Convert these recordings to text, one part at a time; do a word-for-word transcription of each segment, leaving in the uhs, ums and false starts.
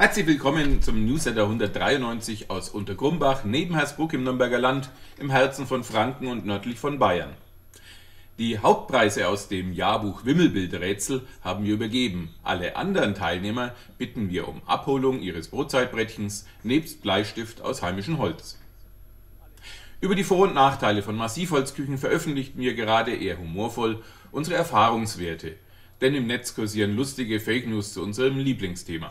Herzlich willkommen zum Newsletter hundertdreiundneunzig aus Untergrumbach, neben Hersbruck im Nürnberger Land, im Herzen von Franken und nördlich von Bayern. Die Hauptpreise aus dem Jahrbuch Wimmelbildrätsel haben wir übergeben. Alle anderen Teilnehmer bitten wir um Abholung ihres Brotzeitbrettchens nebst Bleistift aus heimischem Holz. Über die Vor- und Nachteile von Massivholzküchen veröffentlichten wir gerade eher humorvoll unsere Erfahrungswerte, denn im Netz kursieren lustige Fake News zu unserem Lieblingsthema.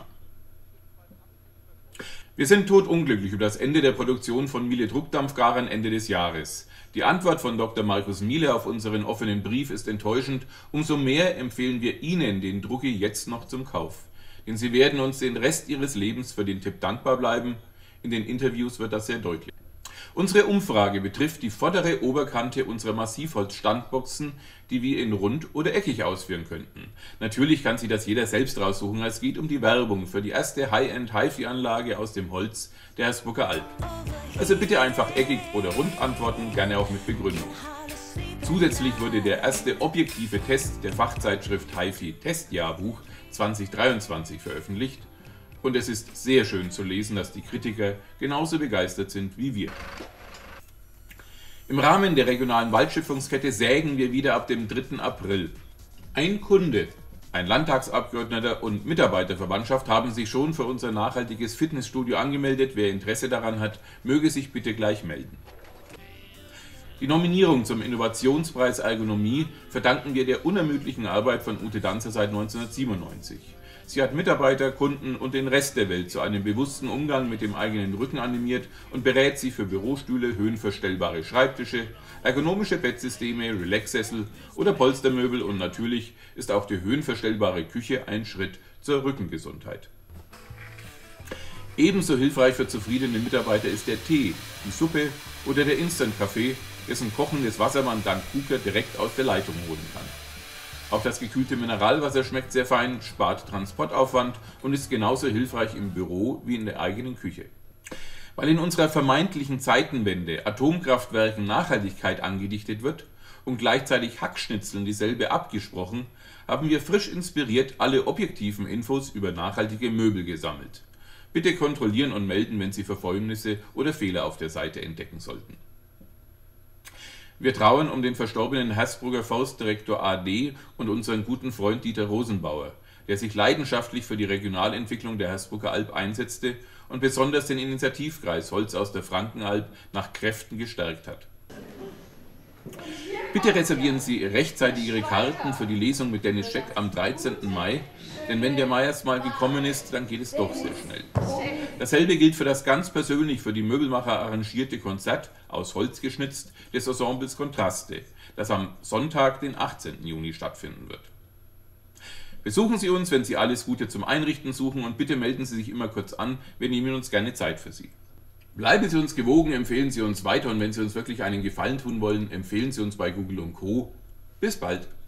Wir sind todunglücklich über das Ende der Produktion von Miele Druckdampfgarern Ende des Jahres. Die Antwort von Doktor Markus Miele auf unseren offenen Brief ist enttäuschend. Umso mehr empfehlen wir Ihnen den Drucki jetzt noch zum Kauf. Denn Sie werden uns den Rest Ihres Lebens für den Tipp dankbar bleiben. In den Interviews wird das sehr deutlich. Unsere Umfrage betrifft die vordere Oberkante unserer Massivholz-Standboxen, die wir in rund oder eckig ausführen könnten. Natürlich kann sich das jeder selbst raussuchen, es geht um die Werbung für die erste High-End-HiFi-Anlage aus dem Holz der Hersbrucker Alb. Also bitte einfach eckig oder rund antworten, gerne auch mit Begründung. Zusätzlich wurde der erste objektive Test der Fachzeitschrift HiFi Testjahrbuch zweitausenddreiundzwanzig veröffentlicht. Und es ist sehr schön zu lesen, dass die Kritiker genauso begeistert sind wie wir. Im Rahmen der regionalen Waldschöpfungskette sägen wir wieder ab dem dritten April. Ein Kunde, ein Landtagsabgeordneter und Mitarbeiterverwandtschaft haben sich schon für unser nachhaltiges Fitnessstudio angemeldet. Wer Interesse daran hat, möge sich bitte gleich melden. Die Nominierung zum Innovationspreis Ergonomie verdanken wir der unermüdlichen Arbeit von Ute Danzer seit neunzehnhundertsiebenundneunzig. Sie hat Mitarbeiter, Kunden und den Rest der Welt zu einem bewussten Umgang mit dem eigenen Rücken animiert und berät sie für Bürostühle, höhenverstellbare Schreibtische, ergonomische Bettsysteme, Relaxsessel oder Polstermöbel, und natürlich ist auch die höhenverstellbare Küche ein Schritt zur Rückengesundheit. Ebenso hilfreich für zufriedene Mitarbeiter ist der Tee, die Suppe oder der Instant-Kaffee, dessen kochendes Wasser man dank KUKA direkt aus der Leitung holen kann. Auch das gekühlte Mineralwasser schmeckt sehr fein, spart Transportaufwand und ist genauso hilfreich im Büro wie in der eigenen Küche. Weil in unserer vermeintlichen Zeitenwende Atomkraftwerken Nachhaltigkeit angedichtet wird und gleichzeitig Hackschnitzeln dieselbe abgesprochen, haben wir frisch inspiriert alle objektiven Infos über nachhaltige Möbel gesammelt. Bitte kontrollieren und melden, wenn Sie Versäumnisse oder Fehler auf der Seite entdecken sollten. Wir trauern um den verstorbenen Hersbrucker Forstdirektor A D und unseren guten Freund Dieter Rosenbauer, der sich leidenschaftlich für die Regionalentwicklung der Hersbrucker Alb einsetzte und besonders den Initiativkreis Holz aus der Frankenalb nach Kräften gestärkt hat. Bitte reservieren Sie rechtzeitig Ihre Karten für die Lesung mit Dennis Scheck am dreizehnten Mai, denn wenn der Mai erst mal gekommen ist, dann geht es doch sehr schnell. Dasselbe gilt für das ganz persönlich für die Möbelmacher arrangierte Konzert, aus Holz geschnitzt, des Ensembles Kontraste, das am Sonntag, den achtzehnten Juni stattfinden wird. Besuchen Sie uns, wenn Sie alles Gute zum Einrichten suchen, und bitte melden Sie sich immer kurz an, wir nehmen uns gerne Zeit für Sie. Bleiben Sie uns gewogen, empfehlen Sie uns weiter, und wenn Sie uns wirklich einen Gefallen tun wollen, empfehlen Sie uns bei Google und Co. Bis bald!